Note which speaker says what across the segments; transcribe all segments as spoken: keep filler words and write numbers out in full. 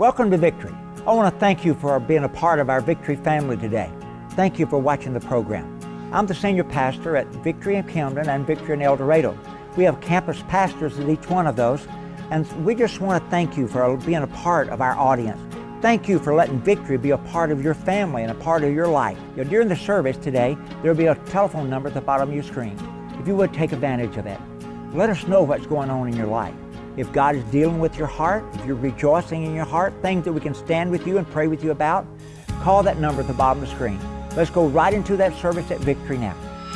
Speaker 1: Welcome to Victory. I want to thank you for being a part of our Victory family today. Thank you for watching the program. I'm the senior pastor at Victory in Camden and Victory in El Dorado. We have campus pastors at each one of those, and we just want to thank you for being a part of our audience. Thank you for letting Victory be a part of your family and a part of your life. You know, during the service today, there will be a telephone number at the bottom of your screen. If you would take advantage of it, let us know what's going on in your life. If God is dealing with your heart, if you're rejoicing in your heart, things that we can stand with you and pray with you about, call that number at the bottom of the screen. Let's go right into that service at Victory now.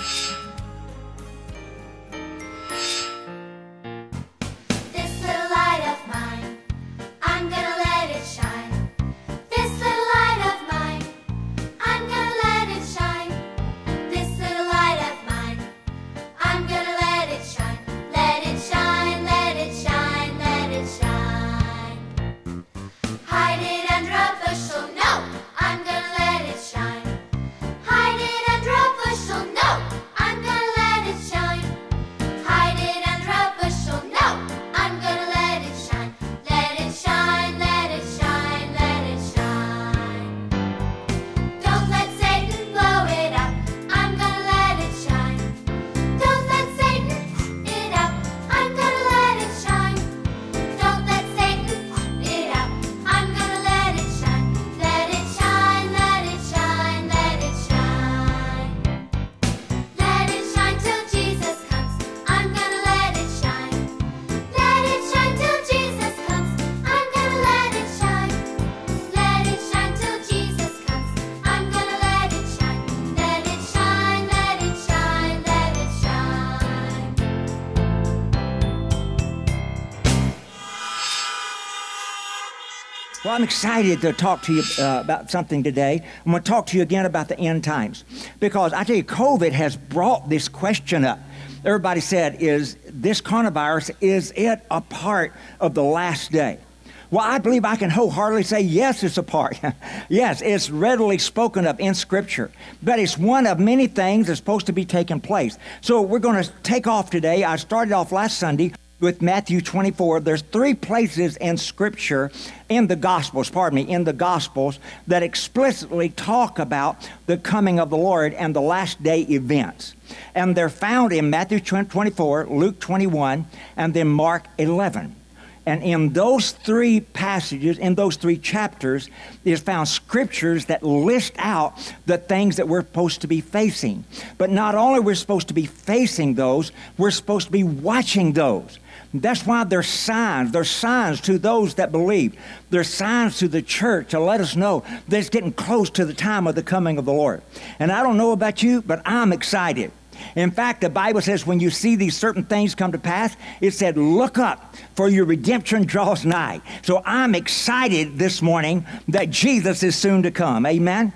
Speaker 1: Well, I'm excited to talk to you uh, about something today. I'm going to talk to you again about the end times, because I tell you, COVID has brought this question up. Everybody said, is this coronavirus, is it a part of the last day? Well, I believe I can wholeheartedly say, yes, it's a part. Yes, it's readily spoken of in Scripture, but it's one of many things that's supposed to be taking place. So we're going to take off today. I started off last Sunday with Matthew twenty-four. There's three places in Scripture, in the Gospels, pardon me, in the Gospels, that explicitly talk about the coming of the Lord and the last day events. And they're found in Matthew twenty-four, Luke twenty-one, and then Mark eleven. And in those three passages, in those three chapters, is found scriptures that list out the things that we're supposed to be facing. But not only are we supposed to be facing those, we're supposed to be watching those. That's why there's signs. There's signs to those that believe. There's signs to the church to let us know that it's getting close to the time of the coming of the Lord. And I don't know about you, but I'm excited. In fact, the Bible says when you see these certain things come to pass, it said, look up, for your redemption draws nigh. So I'm excited this morning that Jesus is soon to come. Amen?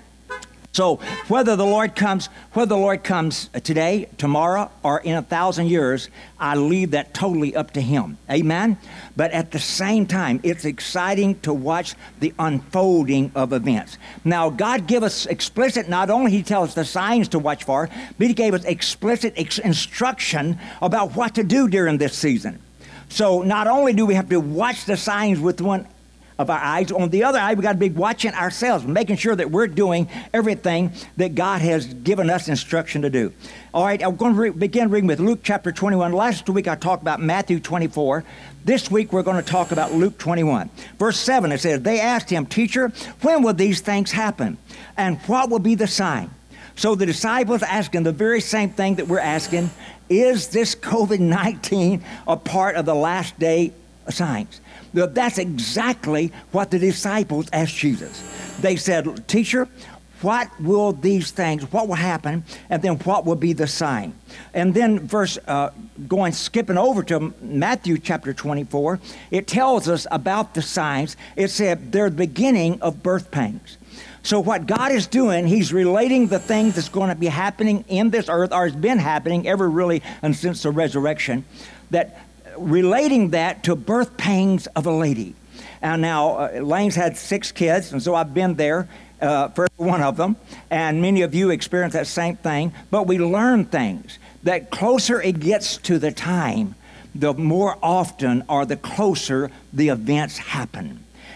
Speaker 1: So whether the Lord comes, whether the Lord comes today, tomorrow, or in a thousand years, I leave that totally up to Him. Amen? But at the same time, it's exciting to watch the unfolding of events. Now, God gave us explicit, not only He tells us the signs to watch for, but He gave us explicit ex- instruction about what to do during this season. So not only do we have to watch the signs with one of our eyes, on the other eye, we got to be watching ourselves, making sure that we're doing everything that God has given us instruction to do. All right, I'm going to re- begin reading with Luke chapter twenty-one. Last week I talked about Matthew twenty-four. This week we're going to talk about Luke twenty-one. Verse seven, it says, they asked him, Teacher, when will these things happen? And what will be the sign? So the disciples asking the very same thing that we're asking, is this COVID nineteen a part of the last day signs? Well, that's exactly what the disciples asked Jesus. They said, Teacher, what will these things, what will happen, and then what will be the sign? And then verse, uh, going, skipping over to Matthew chapter twenty-four, it tells us about the signs. It said they're the beginning of birth pangs. So what God is doing, He's relating the things that's going to be happening in this earth, or has been happening ever really and since the resurrection, that relating that to birth pangs of a lady. And now, uh, Lane's had six kids, and so I've been there uh, for one of them, and many of you experience that same thing, but we learn things. That closer it gets to the time, the more often or the closer the events happen.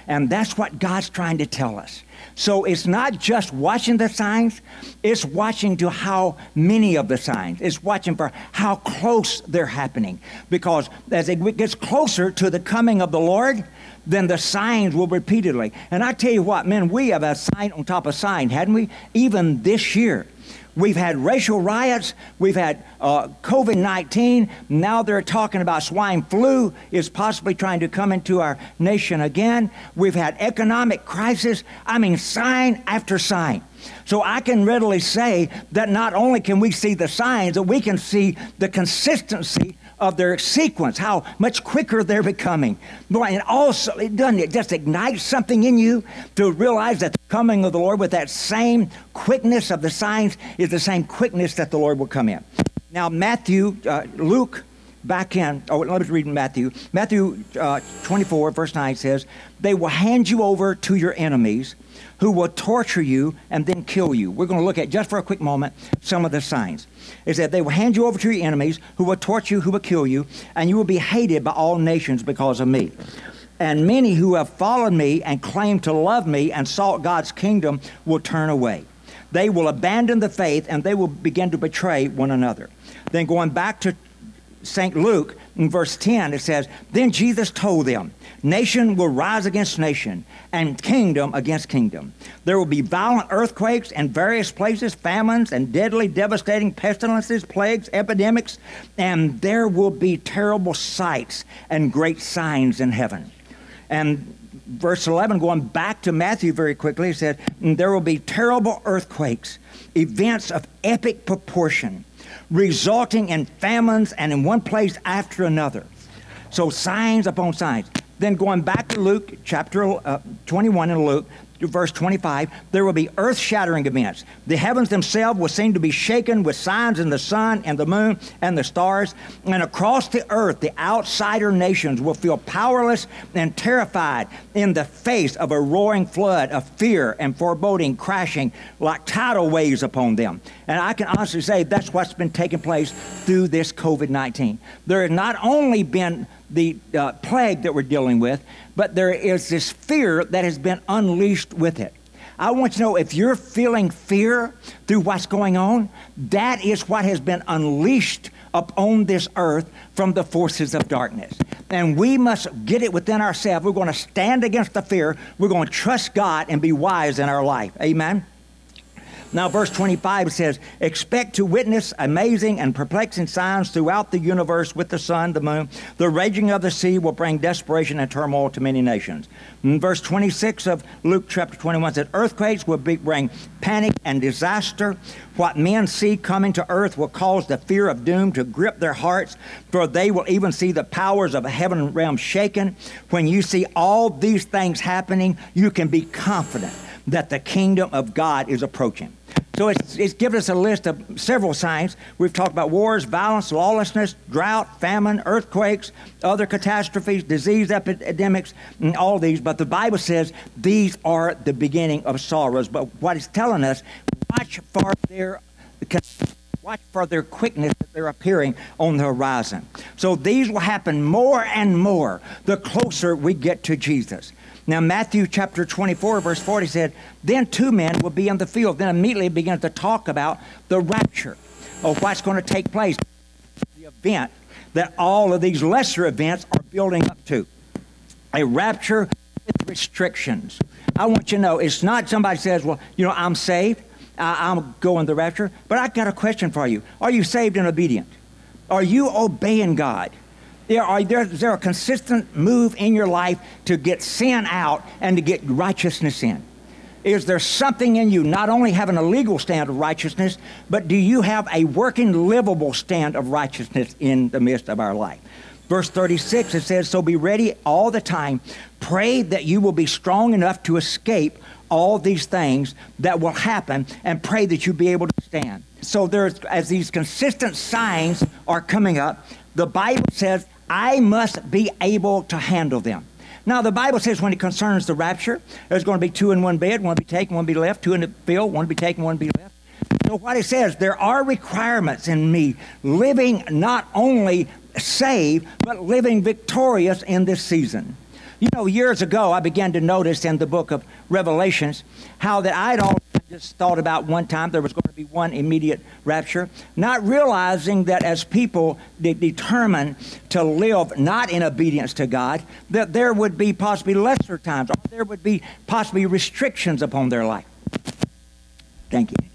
Speaker 1: And that's what God's trying to tell us. So it's not just watching the signs, it's watching to how many of the signs. It's watching for how close they're happening. Because as it gets closer to the coming of the Lord, then the signs will repeatedly. And I tell you what, man, we have a sign on top of sign, hadn't we? Even this year. We've had racial riots. We've had uh, COVID nineteen. Now they're talking about swine flu is possibly trying to come into our nation again. We've had economic crisis. I mean, sign after sign. So I can readily say that not only can we see the signs, but we can see the consistency of their sequence, how much quicker they're becoming. And also, it doesn't it just ignite something in you to realize that the coming of the Lord with that same quickness of the signs is the same quickness that the Lord will come in. Now, Matthew, uh, Luke, back in, oh, let me read Matthew. Matthew uh, twenty-four, verse nine says, they will hand you over to your enemies who will torture you and then kill you. We're going to look at, just for a quick moment, some of the signs. Is that they will hand you over to your enemies who will torture you, who will kill you, and you will be hated by all nations because of me. And many who have followed me and claim to love me and sought God's kingdom will turn away. They will abandon the faith and they will begin to betray one another. Then going back to Saint Luke, in verse ten, it says, then Jesus told them, nation will rise against nation, and kingdom against kingdom. There will be violent earthquakes in various places, famines, and deadly, devastating pestilences, plagues, epidemics, and there will be terrible sights and great signs in heaven. And verse eleven, going back to Matthew very quickly, it said, there will be terrible earthquakes, events of epic proportion, resulting in famines and in one place after another. So signs upon signs. Then going back to Luke chapter uh, twenty-one in Luke, verse twenty-five, there will be earth-shattering events. The heavens themselves will seem to be shaken with signs in the sun and the moon and the stars. And across the earth, the outsider nations will feel powerless and terrified in the face of a roaring flood of fear and foreboding crashing like tidal waves upon them. And I can honestly say that's what's been taking place through this COVID nineteen. There has not only been the uh, plague that we're dealing with, but there is this fear that has been unleashed with it. I want you to know, if you're feeling fear through what's going on, that is what has been unleashed upon this earth from the forces of darkness. And we must get it within ourselves. We're going to stand against the fear. We're going to trust God and be wise in our life. Amen? Now, verse twenty-five says, expect to witness amazing and perplexing signs throughout the universe with the sun, the moon. The raging of the sea will bring desperation and turmoil to many nations. And verse twenty-six of Luke chapter twenty-one says, earthquakes will be, bring panic and disaster. What men see coming to earth will cause the fear of doom to grip their hearts, for they will even see the powers of a heaven realm shaken. When you see all these things happening, you can be confident that the kingdom of God is approaching. So it's, it's given us a list of several signs. We've talked about wars, violence, lawlessness, drought, famine, earthquakes, other catastrophes, disease epidemics, and all these. But the Bible says these are the beginning of sorrows. But what it's telling us, watch for their watch for their quickness that they're appearing on the horizon. So these will happen more and more the closer we get to Jesus. Now, Matthew chapter twenty-four, verse forty said, then two men will be in the field. Then immediately begin to talk about the rapture of what's going to take place, the event that all of these lesser events are building up to. A rapture with restrictions. I want you to know, it's not somebody says, well, you know, I'm saved, I, I'm going to the rapture. But I've got a question for you. Are you saved and obedient? Are you obeying God? There are, there, is there a consistent move in your life to get sin out and to get righteousness in? Is there something in you not only having a legal stand of righteousness, but do you have a working, livable stand of righteousness in the midst of our life? Verse thirty-six, it says, so be ready all the time. Pray that you will be strong enough to escape all these things that will happen, and pray that you be able to stand. So there's, as these consistent signs are coming up, the Bible says, I must be able to handle them. Now, the Bible says when it concerns the rapture, there's going to be two in one bed, one to be taken, one to be left, two in the field, one to be taken, one to be left. So what it says, there are requirements in me living not only saved, but living victorious in this season. You know, years ago, I began to notice in the book of Revelations how that I'd all just thought about one time there was going to be one immediate rapture, not realizing that as people de- determine to live not in obedience to God, that there would be possibly lesser times, or there would be possibly restrictions upon their life. Thank you.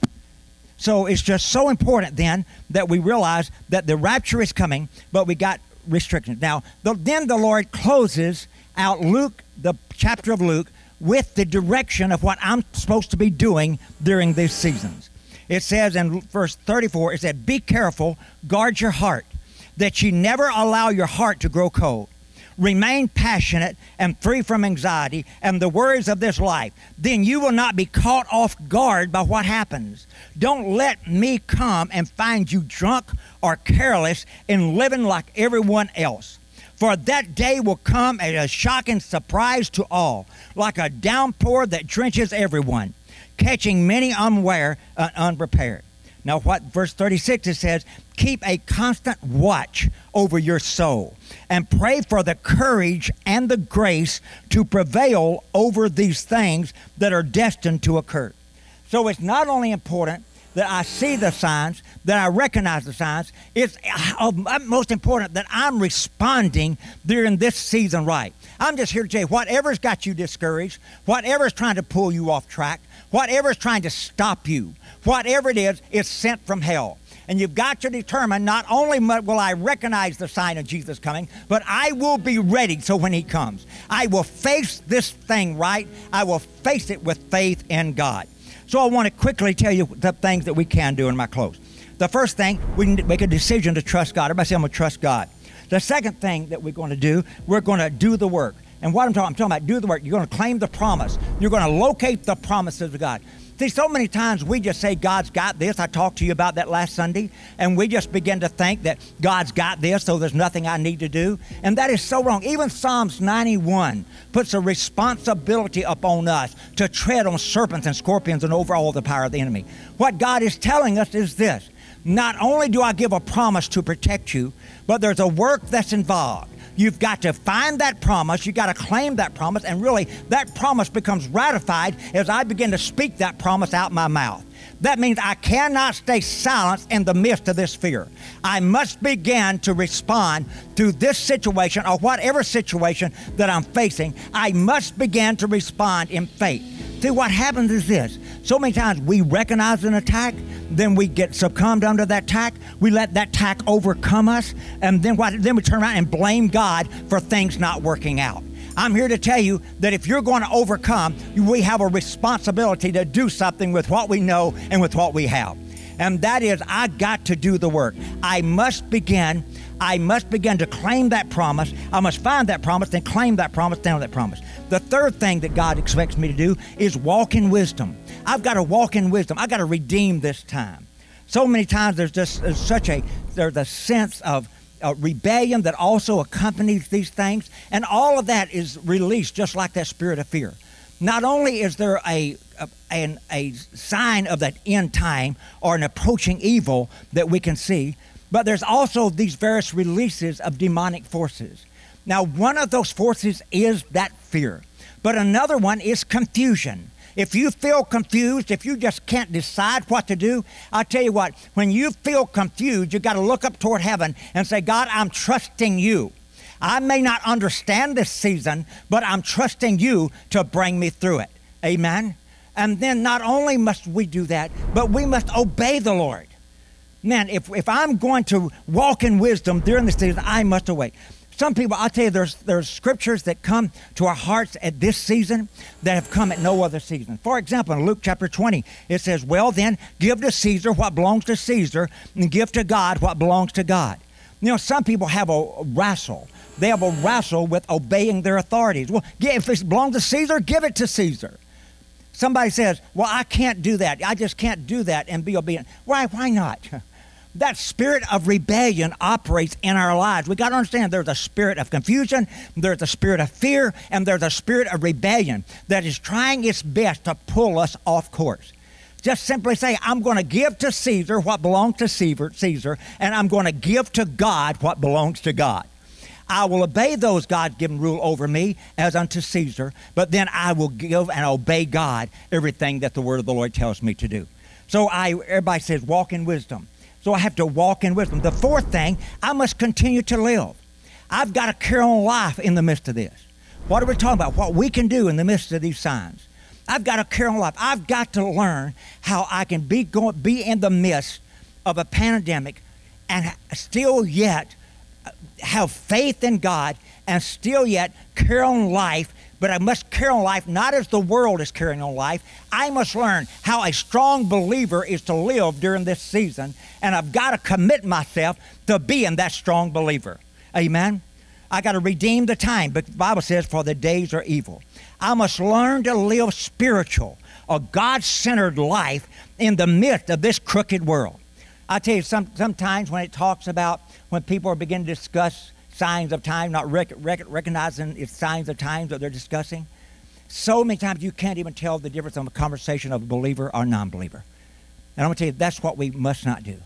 Speaker 1: So it's just so important then that we realize that the rapture is coming, but we got restrictions. Now, the, then the Lord closes out Luke, the chapter of Luke, with the direction of what I'm supposed to be doing during these seasons. It says in verse thirty-four, it said, be careful, guard your heart, that you never allow your heart to grow cold. Remain passionate and free from anxiety and the worries of this life. Then you will not be caught off guard by what happens. Don't let me come and find you drunk or careless and living like everyone else. For that day will come as a shocking surprise to all, like a downpour that drenches everyone, catching many unaware and unprepared. Now what verse thirty-six, it says, keep a constant watch over your soul and pray for the courage and the grace to prevail over these things that are destined to occur. So it's not only important that I see the signs, that I recognize the signs. It's of most important that I'm responding during this season right. I'm just here to tell you, whatever's got you discouraged, whatever's trying to pull you off track, whatever's trying to stop you, whatever it is, it's sent from hell. And you've got to determine, not only will I recognize the sign of Jesus coming, but I will be ready so when he comes. I will face this thing right. I will face it with faith in God. So I want to quickly tell you the things that we can do in my close. The first thing, we can make a decision to trust God. Everybody say, I'm going to trust God. The second thing that we're going to do, we're going to do the work. And what I'm talking, I'm talking about do the work. You're going to claim the promise. You're going to locate the promises of God. See, so many times we just say, God's got this. I talked to you about that last Sunday. And we just begin to think that God's got this, so there's nothing I need to do. And that is so wrong. Even Psalms ninety-one puts a responsibility upon us to tread on serpents and scorpions and over all the power of the enemy. What God is telling us is this. Not only do I give a promise to protect you, but there's a work that's involved. You've got to find that promise. You've got to claim that promise. And really, that promise becomes ratified as I begin to speak that promise out my mouth. That means I cannot stay silent in the midst of this fear. I must begin to respond to this situation or whatever situation that I'm facing. I must begin to respond in faith. See, what happens is this. So many times we recognize an attack, then we get succumbed under that attack. We let that attack overcome us, and then what? Then we turn around and blame God for things not working out. I'm here to tell you that if you're going to overcome, we have a responsibility to do something with what we know and with what we have. And that is, I got to do the work. I must begin, I must begin to claim that promise. I must find that promise, then claim that promise, stand on that promise. The third thing that God expects me to do is walk in wisdom. I've got to walk in wisdom. I've got to redeem this time. So many times there's just there's such a, there's a sense of uh, rebellion that also accompanies these things. And all of that is released just like that spirit of fear. Not only is there a, a, an, a sign of that end time or an approaching evil that we can see, but there's also these various releases of demonic forces. Now, one of those forces is that fear, but another one is confusion. If you feel confused, if you just can't decide what to do, I'll tell you what, when you feel confused, you got to look up toward heaven and say, God, I'm trusting you. I may not understand this season, but I'm trusting you to bring me through it. Amen? And then not only must we do that, but we must obey the Lord. Man, if, if I'm going to walk in wisdom during this season, I must obey. Some people, I'll tell you, there's, there's scriptures that come to our hearts at this season that have come at no other season. For example, in Luke chapter twenty, it says, well then, give to Caesar what belongs to Caesar and give to God what belongs to God. You know, some people have a wrestle. They have a wrestle with obeying their authorities. Well, if it belongs to Caesar, give it to Caesar. Somebody says, well, I can't do that. I just can't do that and be obedient. Why, why not? That spirit of rebellion operates in our lives. We got to understand there's a spirit of confusion, there's a spirit of fear, and there's a spirit of rebellion that is trying its best to pull us off course. Just simply say, I'm going to give to Caesar what belongs to Caesar, Caesar, and I'm going to give to God what belongs to God. I will obey those God-given rule over me as unto Caesar, but then I will give and obey God everything that the word of the Lord tells me to do. So I, everybody says, walk in wisdom. So I have to walk in wisdom. The fourth thing, I must continue to live. I've got to carry on life in the midst of this. What are we talking about? What we can do in the midst of these signs. I've got to carry on life. I've got to learn how I can be going, be in the midst of a pandemic and still yet have faith in God and still yet carry on life. But I must carry on life not as the world is carrying on life. I must learn how a strong believer is to live during this season, and I've got to commit myself to being that strong believer. Amen? I got to redeem the time, but the Bible says, for the days are evil. I must learn to live spiritual, a God-centered life in the midst of this crooked world. I tell you, some, sometimes when it talks about, when people are beginning to discuss signs of time, not rec rec recognizing it's signs of times that they're discussing, so many times you can't even tell the difference of a conversation of a believer or non-believer. And I'm going to tell you, that's what we must not do.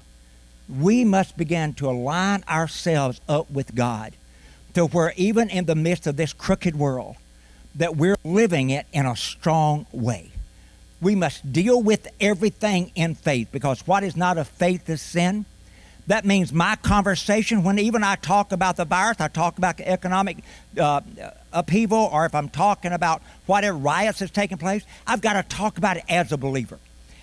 Speaker 1: We must begin to align ourselves up with God to where even in the midst of this crooked world, that we're living it in a strong way. We must deal with everything in faith, because what is not of faith is sin. That means my conversation, when even I talk about the virus, I talk about the economic uh, upheaval, or if I'm talking about whatever riots is taking place, I've got to talk about it as a believer.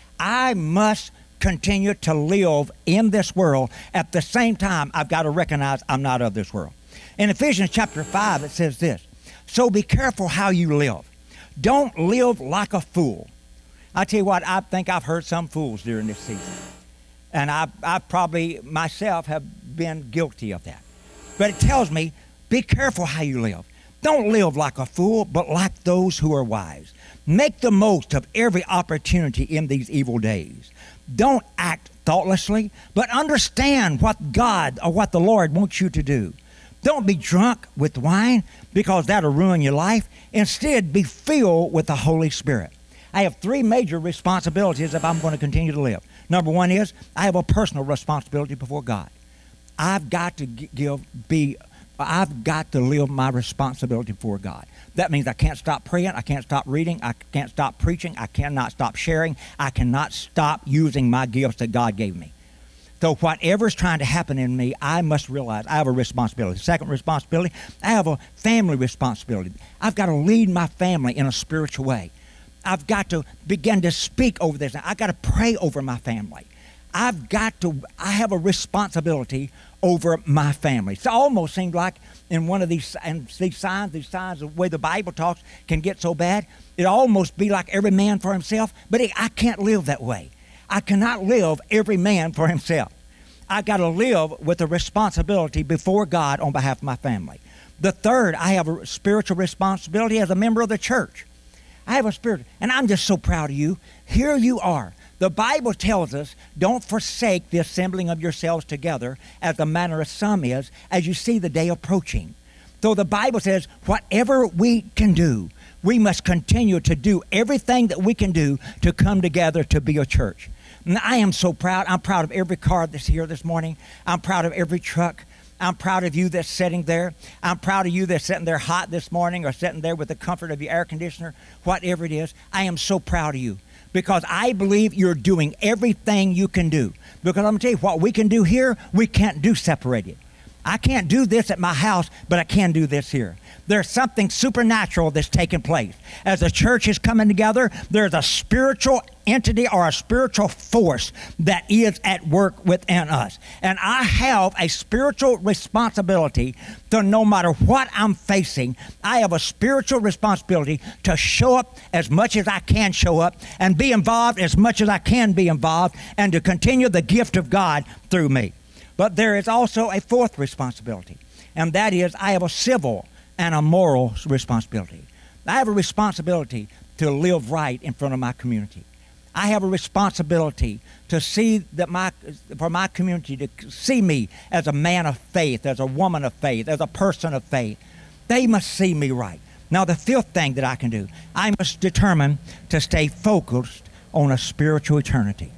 Speaker 1: I must continue to live in this world. At the same time, I've got to recognize I'm not of this world. In Ephesians chapter five, it says this, so be careful how you live. Don't live like a fool. I tell you what, I think I've heard some fools during this season. And I, I probably myself have been guilty of that. But it tells me, be careful how you live. Don't live like a fool, but like those who are wise. Make the most of every opportunity in these evil days. Don't act thoughtlessly, but understand what God or what the Lord wants you to do. Don't be drunk with wine, because that'll ruin your life. Instead, be filled with the Holy Spirit. I have three major responsibilities if I'm going to continue to live. Number one is I have a personal responsibility before God. I've got to give, be, I've got to live my responsibility before God. That means I can't stop praying, I can't stop reading, I can't stop preaching, I cannot stop sharing, I cannot stop using my gifts that God gave me. So whatever's trying to happen in me, I must realize I have a responsibility. Second responsibility, I have a family responsibility. I've got to lead my family in a spiritual way. I've got to begin to speak over this. I've got to pray over my family. I've got to, I have a responsibility over my family. So it almost seems like in one of these, and these signs, these signs, the way the Bible talks can get so bad, it almost be like every man for himself, but it, I can't live that way. I cannot live every man for himself. I've got to live with a responsibility before God on behalf of my family. The third, I have a spiritual responsibility as a member of the church. I have a spirit, and I'm just so proud of you. Here you are. The Bible tells us, don't forsake the assembling of yourselves together, as the manner of some is, as you see the day approaching. So the Bible says, whatever we can do, we must continue to do everything that we can do to come together to be a church. And I am so proud. I'm proud of every car that's here this morning. I'm proud of every truck. I'm proud of you that's sitting there. I'm proud of you that's sitting there hot this morning, or sitting there with the comfort of your air conditioner, whatever it is. I am so proud of you, because I believe you're doing everything you can do. Because I'm going to tell you, what we can do here, we can't do separated. I can't do this at my house, but I can do this here. There's something supernatural that's taking place. As the church is coming together, there's a spiritual entity or a spiritual force that is at work within us. And I have a spiritual responsibility to, no matter what I'm facing, I have a spiritual responsibility to show up as much as I can show up and be involved as much as I can be involved, and to continue the gift of God through me. But there is also a fourth responsibility, and that is I have a civil and a moral responsibility. I have a responsibility to live right in front of my community. I have a responsibility to see that my, for my community to see me as a man of faith, as a woman of faith, as a person of faith. They must see me right. Now, the fifth thing that I can do, I must determine to stay focused on a spiritual eternity.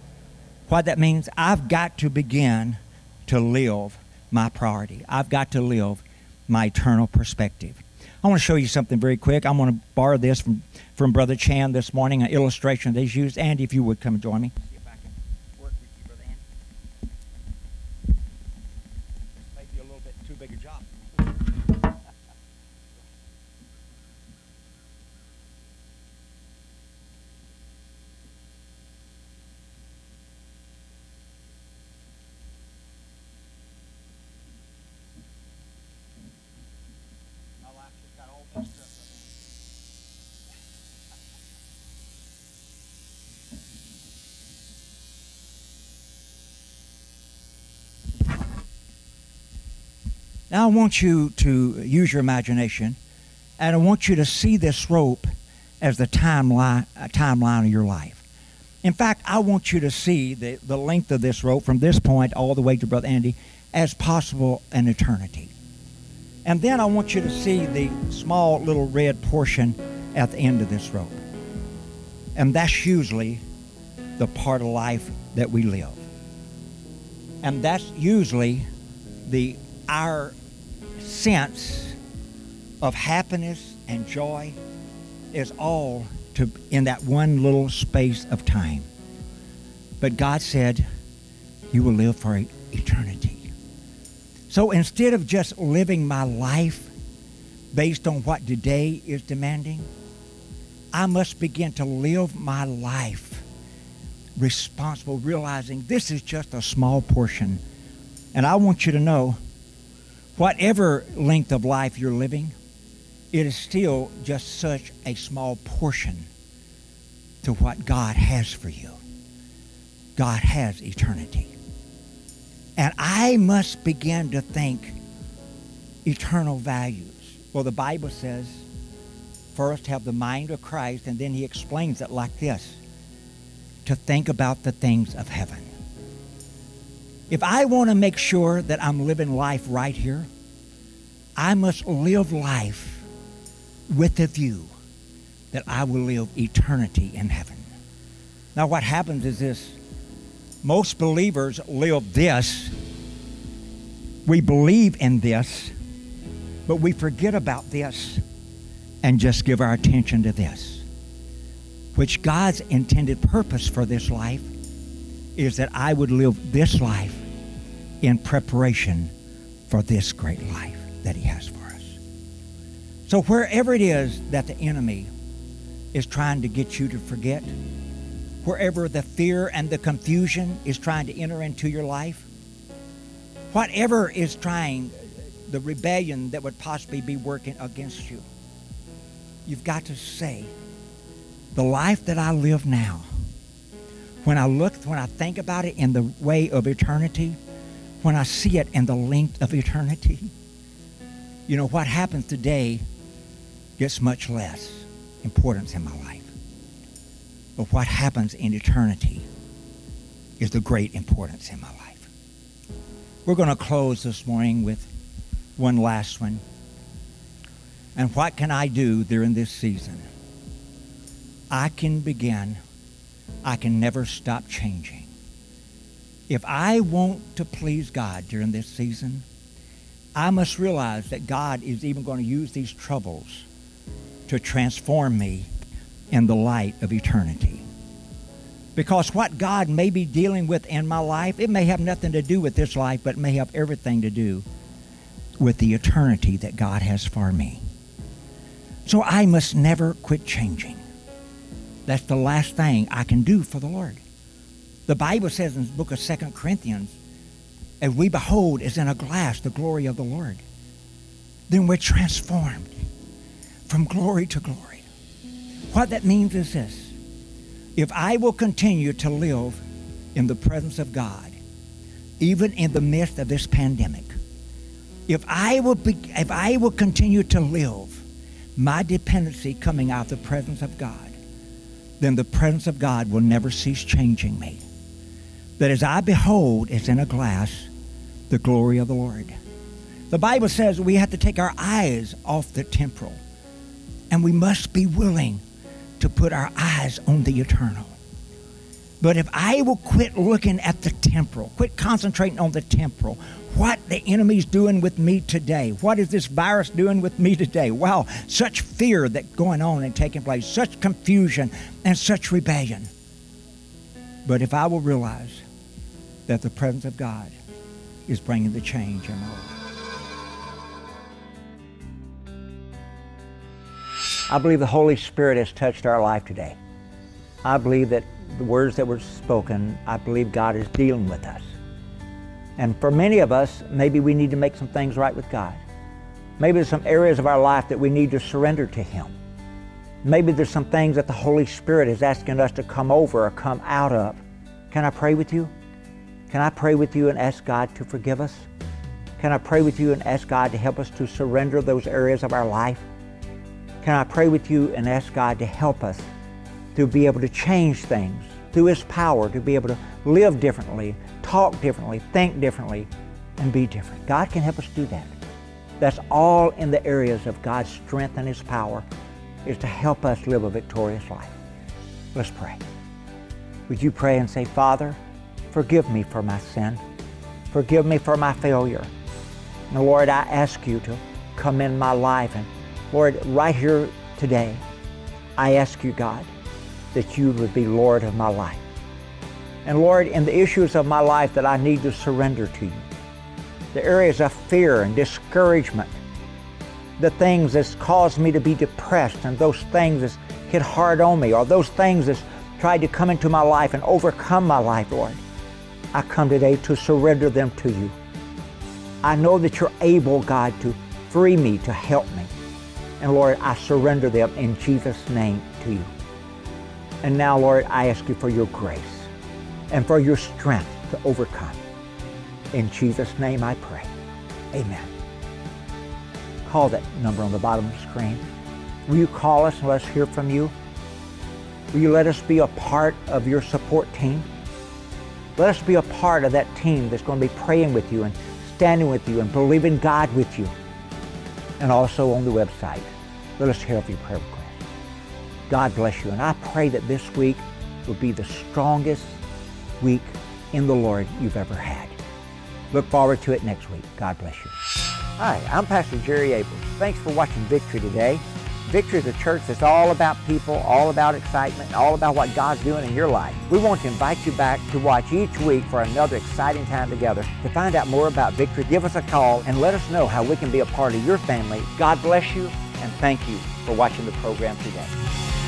Speaker 1: What that means, I've got to begin to live my priority. I've got to live my eternal perspective. I want to show you something very quick. I'm going to borrow this from, from Brother Chan this morning, an illustration that he's used. Andy, if you would come and join me. See if I can work with you, Brother Andy. This may be a little bit too big a job. Now I want you to use your imagination, and I want you to see this rope as the timeline, uh, timeline of your life. In fact, I want you to see the, the length of this rope from this point all the way to Brother Andy as possible an eternity. And then I want you to see the small little red portion at the end of this rope. And that's usually the part of life that we live. And that's usually the our sense of happiness and joy is all to in that one little space of time. But God said, you will live for eternity. So instead of just living my life based on what today is demanding, I must begin to live my life responsible, realizing this is just a small portion. And I want you to know, whatever length of life you're living, it is still just such a small portion to what God has for you. God has eternity. And I must begin to think eternal values. Well, the Bible says, first have the mind of Christ, and then he explains it like this, to think about the things of heaven. If I want to make sure that I'm living life right here, I must live life with the view that I will live eternity in heaven. Now what happens is this. Most believers live this. We believe in this, but we forget about this and just give our attention to this, which God's intended purpose for this life is that I would live this life in preparation for this great life that he has for us. So wherever it is that the enemy is trying to get you to forget, wherever the fear and the confusion is trying to enter into your life, whatever is trying, the rebellion that would possibly be working against you, you've got to say, the life that I live now, when I look, when I think about it in the way of eternity, when I see it in the length of eternity, you know, what happens today gets much less importance in my life. But what happens in eternity is the great importance in my life. We're going to close this morning with one last one. And what can I do during this season? I can begin, I can never stop changing. If I want to please God during this season, I must realize that God is even going to use these troubles to transform me in the light of eternity. Because what God may be dealing with in my life, it may have nothing to do with this life, but it may have everything to do with the eternity that God has for me. So I must never quit changing. That's the last thing I can do for the Lord. The Bible says in the book of Second Corinthians, as we behold as in a glass the glory of the Lord, then we're transformed from glory to glory. What that means is this. If I will continue to live in the presence of God, even in the midst of this pandemic, if I will, be, if I will continue to live my dependency coming out of the presence of God, then the presence of God will never cease changing me. That as I behold as in a glass the glory of the Lord. The Bible says we have to take our eyes off the temporal, and we must be willing to put our eyes on the eternal. But if I will quit looking at the temporal, quit concentrating on the temporal, what the enemy's doing with me today, what is this virus doing with me today? Wow, such fear that's going on and taking place, such confusion and such rebellion. But if I will realize that the presence of God is bringing the change in my life. I believe the Holy Spirit has touched our life today. I believe that the words that were spoken, I believe God is dealing with us. And for many of us, maybe we need to make some things right with God. Maybe there's some areas of our life that we need to surrender to Him. Maybe there's some things that the Holy Spirit is asking us to come over or come out of. Can I pray with you? Can I pray with you and ask God to forgive us? Can I pray with you and ask God to help us to surrender those areas of our life? Can I pray with you and ask God to help us to be able to change things through His power, to be able to live differently, talk differently, think differently, and be different? God can help us do that. That's all in the areas of God's strength and His power, is to help us live a victorious life. Let's pray. Would you pray and say, Father, forgive me for my sin. Forgive me for my failure. And Lord, I ask you to come in my life. And Lord, right here today, I ask you, God, that you would be Lord of my life. And Lord, in the issues of my life that I need to surrender to you, the areas of fear and discouragement, the things that's caused me to be depressed, and those things that's hit hard on me, or those things that's tried to come into my life and overcome my life, Lord, I come today to surrender them to you. I know that you're able, God, to free me, to help me. And Lord, I surrender them in Jesus' name to you. And now, Lord, I ask you for your grace and for your strength to overcome. In Jesus' name I pray. Amen. Call that number on the bottom of the screen. Will you call us and let us hear from you? Will you let us be a part of your support team? Let us be a part of that team that's going to be praying with you and standing with you and believing God with you. And also on the website, let us hear of your prayer requests. God bless you. And I pray that this week will be the strongest week in the Lord you've ever had. Look forward to it next week. God bless you. Hi, I'm Pastor Jerry Abrams. Thanks for watching Victory today. Victory is a church that's all about people, all about excitement, all about what God's doing in your life. We want to invite you back to watch each week for another exciting time together. To find out more about Victory, give us a call and let us know how we can be a part of your family. God bless you, and thank you for watching the program today.